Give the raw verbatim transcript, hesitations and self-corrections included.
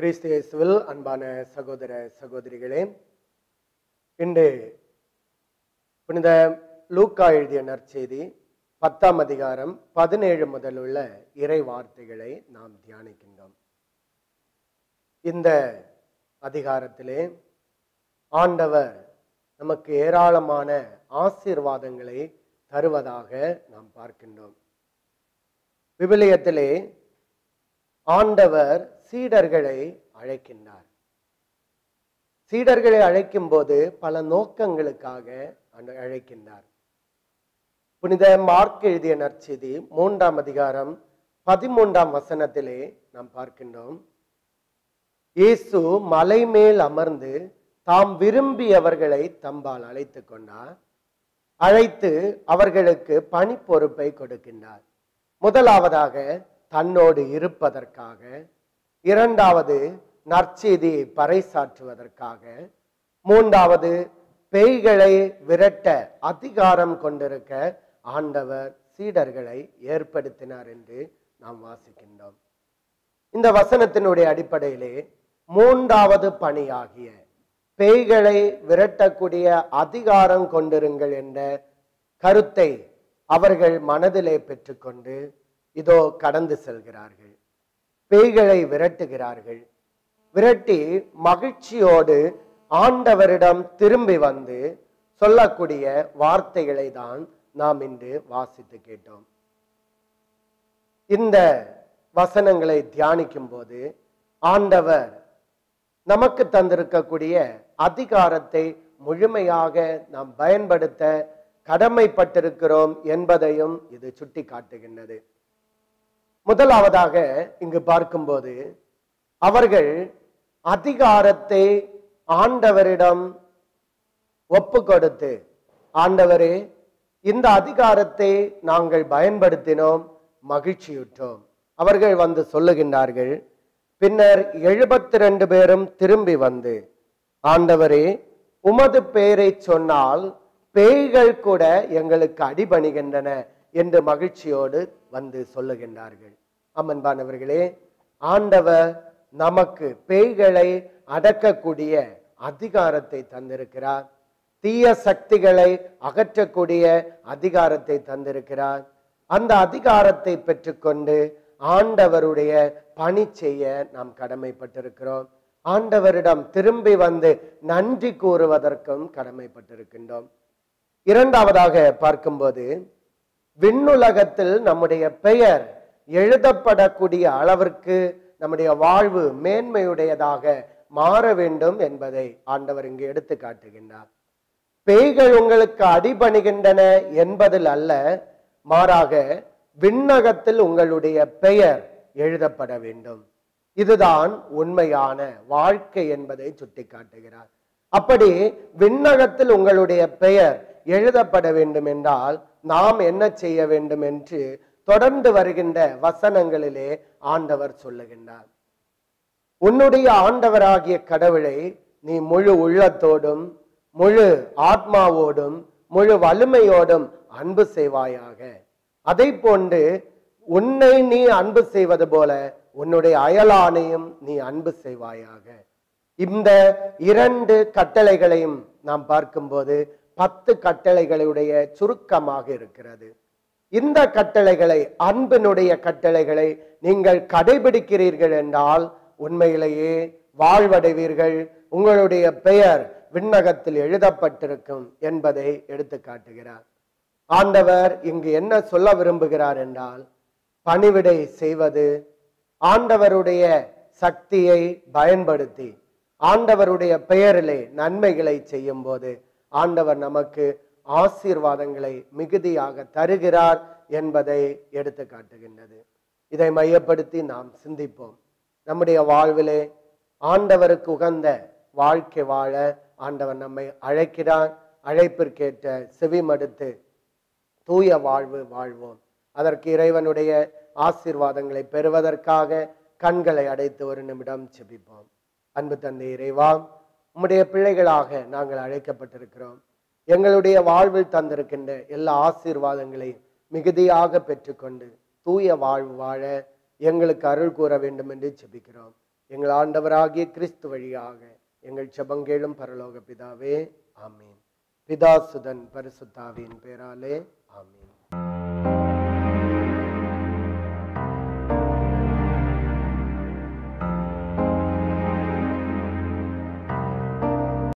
கிறிஸ்து இயேசுவில் அன்பான சகோதர சகோதரிகளே, இன்று புனித லூக்கா எழுதிய நற்செய்தி பத்தாம் அதிகாரம் பதினேழு முதல் உள்ள இறை வார்த்தைகளை நாம் தியானிக்கின்றோம். இந்த அதிகாரத்திலே ஆண்டவர் நமக்கு ஏராளமான ஆசீர்வாதங்களை தருவதாக நாம் பார்க்கின்றோம். விவிலியத்திலே ஆண்டவர் சீடர்களை அழைக்கின்றார். சீடர்களை அழைக்கும் போது பல நோக்கங்களுக்காக அழைக்கின்றார். புனித மார்க் எழுதிய நற்செய்தி மூன்றாம் அதிகாரம் பதிமூன்றாம் வசனத்திலே நாம் பார்க்கின்றோம். இயேசு மலை மேல் அமர்ந்து தாம் விரும்பியவர்களை தம்பால் அழைத்து கொண்டார். அழைத்து அவர்களுக்கு பணி பொறுப்பை கொடுக்கின்றார். முதலாவதாக தன்னோடு இருப்பதற்காக, இரண்டாவது நற்செய்தியை பறைசாற்றுவதற்காக, மூன்றாவது பேய்களை விரட்ட அதிகாரம் கொண்டிருக்க ஆண்டவர் சீடர்களை ஏற்படுத்தினார் என்று நாம் வாசிக்கின்றோம். இந்த வசனத்தினுடைய அடிப்படையிலே மூன்றாவது பணியாகிய பேய்களை விரட்டக்கூடிய அதிகாரம் கொண்டிருங்கள் என்ற கருத்தை அவர்கள் மனதிலே பெற்றுக்கொண்டு இதோ கடந்து செல்கிறார்கள். பேய்களை விரட்டுகிறார்கள். விரட்டி மகிழ்ச்சியோடு ஆண்டவரிடம் திரும்பி வந்து சொல்லக்கூடிய வார்த்தைகளை தான் நாம் இன்று வாசித்து கேட்டோம். இந்த வசனங்களை தியானிக்கும் போது ஆண்டவர் நமக்கு தந்திருக்கக்கூடிய அதிகாரத்தை முழுமையாக நாம் பயன்படுத்த கடமைப்பட்டிருக்கிறோம் என்பதையும் இது சுட்டி காட்டுகின்றது. முதலாவதாக இங்கு பார்க்கும்போது அவர்கள் அதிகாரத்தை ஆண்டவரிடம் ஒப்பு கொடுத்து, ஆண்டவரே, இந்த அதிகாரத்தை நாங்கள் பயன்படுத்தினோம், மகிழ்ச்சியுற்றோம். அவர்கள் வந்து சொல்லுகின்றார்கள். பின்னர் எழுபத்தி ரெண்டு பேரும் திரும்பி வந்து, ஆண்டவரே, உமது பெயரை சொன்னால் பேய்கள் கூட எங்களுக்கு அடிபணிகின்றன என்று மகிழ்ச்சியோடு வந்து சொல்லுகின்றார்கள். அம்மன்பானவர்களே, ஆண்டவர் நமக்கு பேய்களை அடக்கக்கூடிய அதிகாரத்தை தந்திருக்கிறார். தீய சக்திகளை அகற்றக்கூடிய அதிகாரத்தை தந்திருக்கிறார். அந்த அதிகாரத்தை பெற்றுக்கொண்டு ஆண்டவருடைய பணி செய்ய நாம் கடமைப்பட்டிருக்கிறோம். ஆண்டவரிடம் திரும்பி வந்து நன்றி கூறுவதற்கும் கடமைப்பட்டிருக்கின்றோம். இரண்டாவதாக பார்க்கும்போது விண்ணுலகத்தில் நம்முடைய பெயர் எழுதப்படக்கூடிய அளவிற்கு நம்முடைய வாழ்வு மேன்மையுடையதாக மாற வேண்டும் என்பதை ஆண்டவர் இங்கு எடுத்து காட்டுகின்றார். பேய்கள் உங்களுக்கு அடிபணிகின்றன என்பதில் அல்ல, மாறாக விண்ணகத்தில் உங்களுடைய பெயர் எழுதப்பட வேண்டும். இதுதான் உண்மையான வாழ்க்கை என்பதை சுட்டி காட்டுகிறார். அப்படி விண்ணகத்தில் உங்களுடைய பெயர் எழுதப்பட வேண்டும் என்றால் நாம் என்ன செய்ய வேண்டும் என்று தொடர்ந்து வருகின்ற வசனங்களிலே ஆண்டவர் சொல்லுகின்றார். உன்னுடைய ஆண்டவராகிய கடவுளை நீ முழு உள்ளத்தோடும் முழு ஆத்மாவோடும் முழு வலிமையோடும் அன்பு செய்வாயாக. அதை போன்று உன்னை நீ அன்பு செய்வது போல உன்னுடைய அயலானையும் நீ அன்பு செய்வாயாக. இந்த இரண்டு கட்டளைகளையும் நாம் பார்க்கும்போது பத்து கட்டளைகளுடைய சுருக்கமாக இருக்கிறது. இந்த கட்டளைகளை, அன்பினுடைய கட்டளைகளை நீங்கள் கடைபிடிக்கிறீர்கள் என்றால் உண்மையிலேயே வாழ்வடைவீர்கள். உங்களுடைய பெயர் விண்ணகத்தில் எழுதப்பட்டிருக்கும் என்பதை எடுத்து காட்டுகிறார். ஆண்டவர் இங்கு என்ன சொல்ல விரும்புகிறார் என்றால், பணிவிடை செய்வது, ஆண்டவருடைய சக்தியை பயன்படுத்தி ஆண்டவருடைய பெயரிலே நன்மைகளை செய்யும் போது ஆண்டவர் நமக்கு ஆசீர்வாதங்களை மிகுதியாக தருகிறார் என்பதை எடுத்து காட்டுகின்றது. இதை மையப்படுத்தி நாம் சிந்திப்போம். நம்முடைய வாழ்விலே ஆண்டவருக்கு உகந்த வாழ்க்கை வாழ ஆண்டவர் நம்மை அழைக்கிறார். அழைப்பிற்கேற்ற செவிமடுத்து தூய வாழ்வு வாழ்வோம். அதற்கு இறைவனுடைய ஆசீர்வாதங்களை பெறுவதற்காக கண்களை அடைத்து ஒரு நிமிடம் செபிப்போம். அன்பு தந்தை இறைவா, உம்முடைய பிள்ளைகளாக நாங்கள் அழைக்கப்பட்டிருக்கிறோம். எங்களுடைய வாழ்வில் தந்திருக்கின்ற எல்லா ஆசீர்வாதங்களையும் மிகுதியாக பெற்றுக்கொண்டு தூய வாழ்வு வாழ எங்களுக்கு அருள் கூற வேண்டும் என்று ஜெபிக்கிறோம். எங்கள் ஆண்டவராகிய கிறிஸ்து வழியாக எங்கள் ஜெபங்கேளும் பரலோக பிதாவே, ஆமீன். பிதா சுதன் பரிசுத்தாவியின் பேராலே, ஆமீன்.